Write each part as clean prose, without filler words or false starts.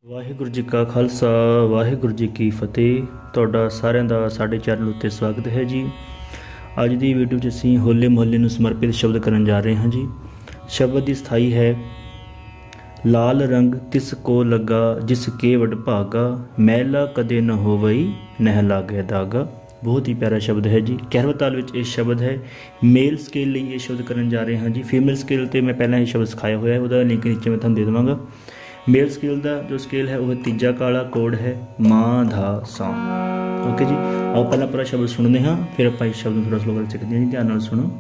ਵਾਹਿਗੁਰੂ ਜੀ ਕਾ ਖਾਲਸਾ ਵਾਹਿਗੁਰੂ ਜੀ ਕੀ ਫਤਿਹ। ਤੁਹਾਡਾ ਸਾਰਿਆਂ ਦਾ ਸਾਡੇ ਚੈਨਲ ਉੱਤੇ ਸਵਾਗਤ ਹੈ ਜੀ। ਅੱਜ ਦੀ ਵੀਡੀਓ 'ਚ ਅਸੀਂ ਹੋਲੇ ਮੁਹੱਲੇ ਨੂੰ ਸਮਰਪਿਤ ਸ਼ਬਦ ਕਰਨ ਜਾ ਰਹੇ ਹਾਂ ਜੀ। ਸ਼ਬਦ ਦੀ ਸਥਾਈ ਹੈ ਲਾਲ ਰੰਗ ਤਿਸ ਕੋ ਲੱਗਾ ਜਿਸ ਕੇ ਵਡ ਭਾਗਾ ਮੈਲਾ ਕਦੇ ਨ ਹੋਵਈ ਨਹਿ ਲਾਗੇ ਦਾਗਾ। बहुत ही प्यारा शब्द है जी। 11वें ताल में ये शब्द है। मेल स्केल लिए ये शब्द करने जा रहे हैं जी। फीमेल स्केल तो मैं पहले ही शब्द सिखाया हुआ है, वह लिंक नीचे मैं थानू दे देवांगा। मेल स्केल का जो स्केल है वह तीजा काला कोड है माँ धा सा। ओके जी, आओ पहला पूरा शब्द सुनते हाँ, फिर आप इस शब्द थोड़ा स्लो कर सकते हैं। ध्यान नाल सुनो।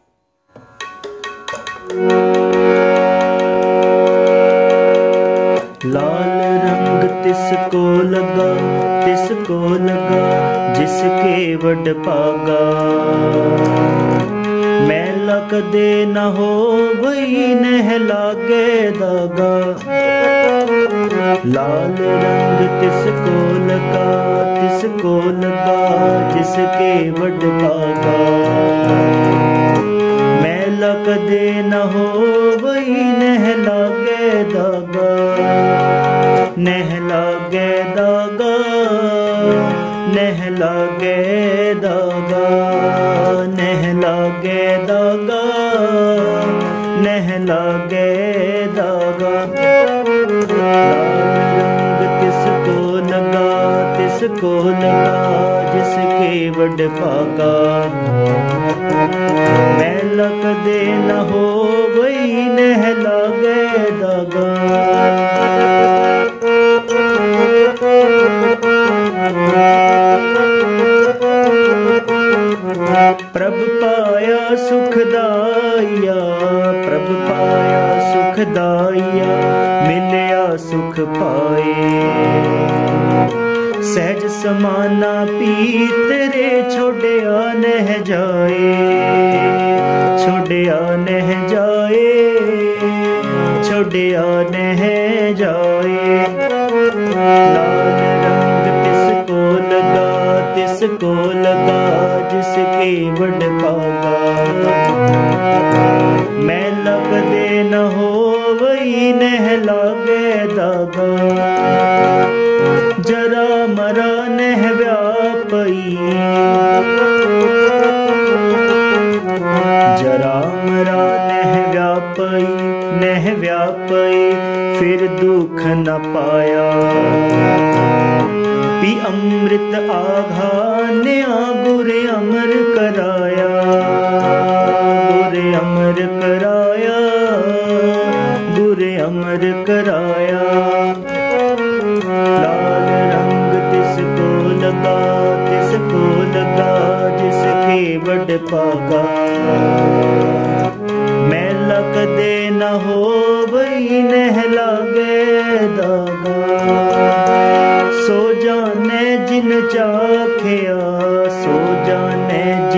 लाल रंग तिसको लगा तिसको लगा जिसके वड पागा मैला कदे न हो वही नह लागे दागा। लाल रंग तिसको लगा जिसके वड पागा मैला कदे न हो वही नह लागे दागा। नह लागे दागा नह लागे दागा नह लागे दागा नह लागे दागा। लाल रंग तिसको लगा जिसके वड पागा मैला कदे न हो वही नह लागे दागा। प्रभ पाया सुखदाइया प्रभ पाया सुखदाइया मिलया सुख पाए सहज समाना पीतरे छोड़िया नह जाए छोड़िया नह जाए छोड़िया नह जाए। लाल रंग तिसको लगा जिसके वड पागा मैला कदे न हो वही नह लागे दागा। जरा मरा नह व्यापई जरा मरा नह व्यापई फिर दुख न पाया पी अमृत आघान्या गुरे अमर कराया गुरे अमर कराया गुरे अमर कराया। लाल रंग तिसको लगा जिसके वड पागा मैला कदे न हो वही नह लागे दागा। सो जाने जिन चाखिया सो जाने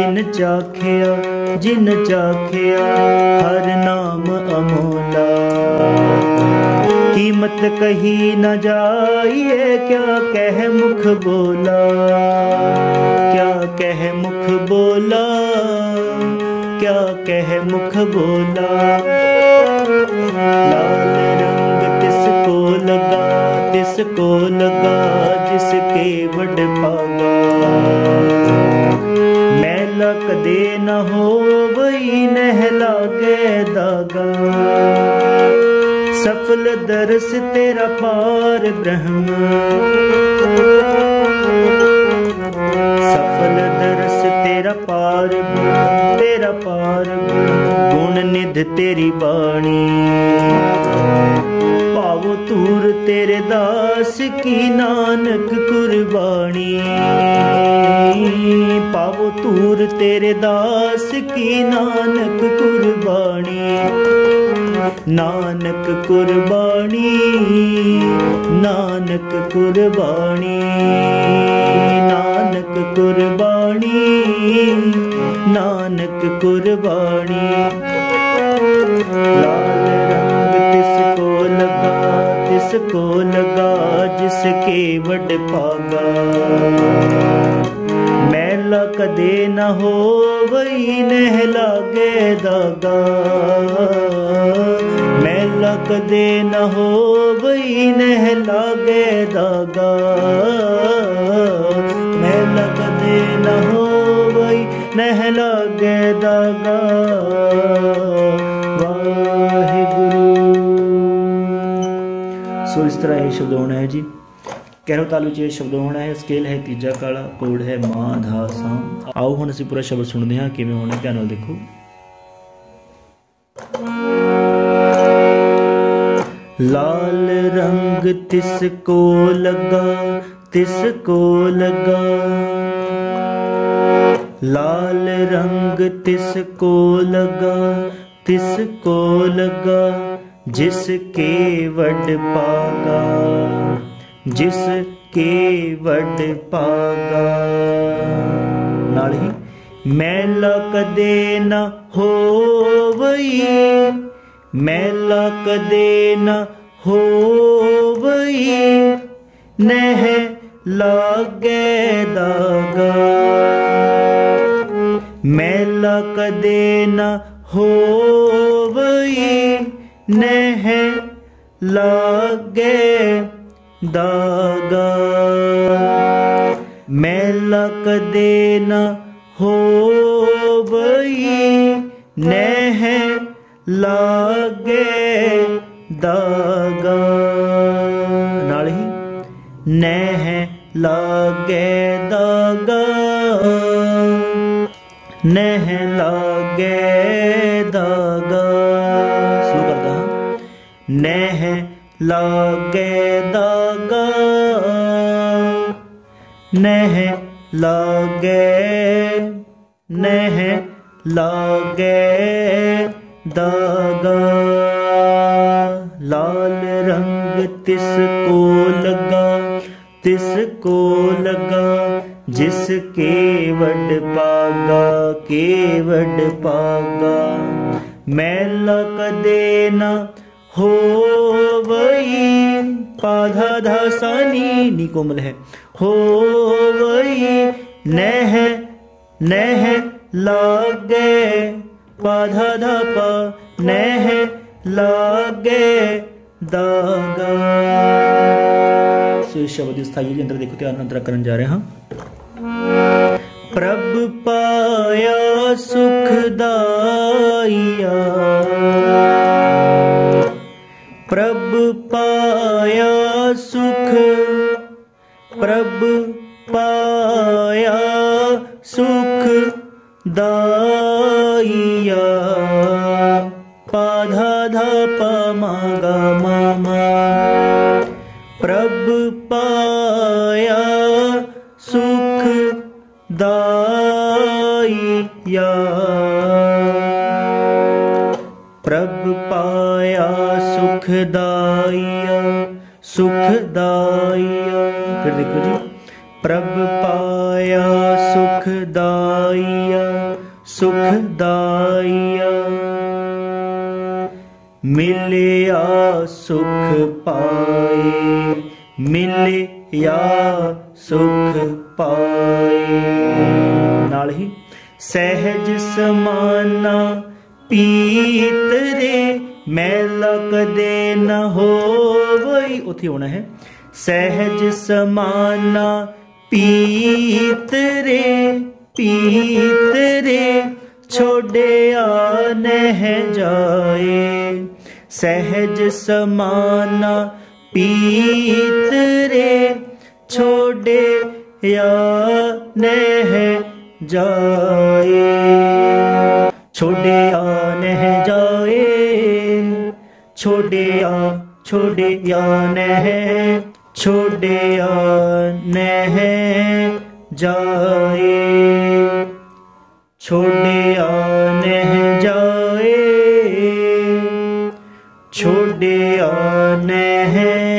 जिन चाखिया हर नाम अमोला कीमत कही न जाइए क्या कह मुख बोला क्या कह मुख बोला क्या कह मुख बोला। लाल रंग तिसको लगा जिसके वड पागा मैला कदे न हो वही नह लागे दागा। सफल दरस तेरा पार ब्रह्म सफल दरस तेरा पार गुण निध तेरी बाणी पावो तूर तेरे दास की नानक कुर्बानी पावो तूर तेरे दास की नानक कुर्बानी नानक कुर्बानी नानक कुर्बानी नानक कुर्बानी नानक कुर्बानी। लाल रंग तिसको लगा जिसके वड पागा मैला कदे न हो वही नह लागे दागा। मैला कदे न होवई नह लागे दागा, मैला कदे न होवई नह लागे दागा। वाहिगुरु। सो इस तरह ये शब्द होना है जी। कैरो तालु च शब्द होना है। स्केल है तीजा काला, कोड है मां धा सा। आओ हुण असीं पूरा शब्द सुनते हैं किवें होना, ध्यान नाल देखो। लाल रंग तिसको लगा, तिसको लगा, लाल रंग तिसको लगा, तिसको लगा, जिसके वड पागा, जिसके वड पागा। नाल ही मैला कदे न होवई, मैला कदे न होवई नह लागे दागा, मैला कदे न होवई नह लागे दागा, मैला कदे न होवई नह लागे दागा। नाल ही नह लागे दागा, नह लागे दागा। स्लो करदा हां। नह लागे दागा, नह लागे, नह लागे दागा। लाल रंग तिसको लगा, तिसको लगा, जिसके वड पागा, के वड पागा। मैला कदे न होवई, पाधा धा सा नी कोमल है, होवई नह, नह लागे, पाधा धा पा नह लागे दागा। सो इस शब्द स्थाई अंदर देखो, ध्यान अंतर करन जा रहे हैं। प्रभ पाया सुखदाइया, प्रभ पाया सुख, प्रभ पाया सुख दाइया। पाधा धा पा मा गा मा मा। प्रभ पाया सुख दाइया, प्रभ पाया सुख दाइया, सुख दाइया। फिर देखो जी, प्रभ पाया सुख दाइया, सुख दाइया। मिलया सुख पाए, मिलया सुख पाए। नाल ही सहज समाना पीत रे, मैला कदे न होवई, उत्थे होना है। सहज समाना पीत रे, पीत रे, छोड़िया नह जाए। सहज समाना पीत रे, छोड़िया नह जाए। छोड़िया नह जाए, छोड़िया, छोड़िया नह, छोड़िया नह जाए। छोड़िया नह जाए, छोड़िया नह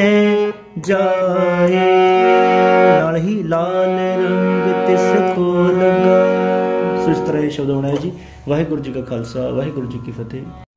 जाए। नाल ही लाल रंग तिसको लगा। सो इस तरह ये शब्द होना है जी। वाहिगुरू जी का खालसा, वाहिगुरू जी की फतेह।